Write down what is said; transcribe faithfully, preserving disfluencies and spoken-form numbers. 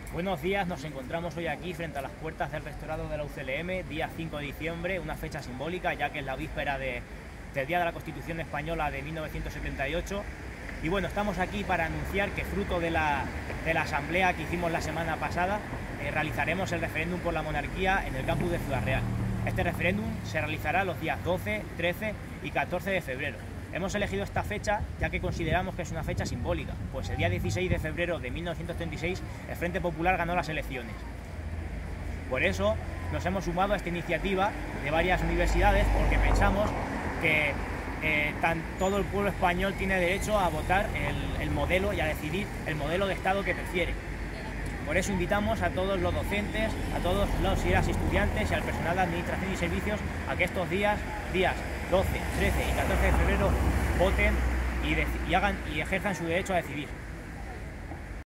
Buenos días, nos encontramos hoy aquí frente a las puertas del Rectorado de la U C L M, día cinco de diciembre, una fecha simbólica ya que es la víspera de, del Día de la Constitución Española de mil novecientos setenta y ocho. Y bueno, estamos aquí para anunciar que fruto de la, de la asamblea que hicimos la semana pasada, eh, realizaremos el referéndum por la monarquía en el campus de Ciudad Real. Este referéndum se realizará los días doce, trece y catorce de febrero. Hemos elegido esta fecha ya que consideramos que es una fecha simbólica, pues el día dieciséis de febrero de mil novecientos treinta y seis el Frente Popular ganó las elecciones. Por eso nos hemos sumado a esta iniciativa de varias universidades, porque pensamos que eh, tan, todo el pueblo español tiene derecho a votar el, el modelo y a decidir el modelo de Estado que prefiere. Por eso invitamos a todos los docentes, a todos los y las estudiantes y al personal de administración y servicios a que estos días, días doce, trece y catorce de febrero voten y, y, hagan, y ejerzan su derecho a decidir.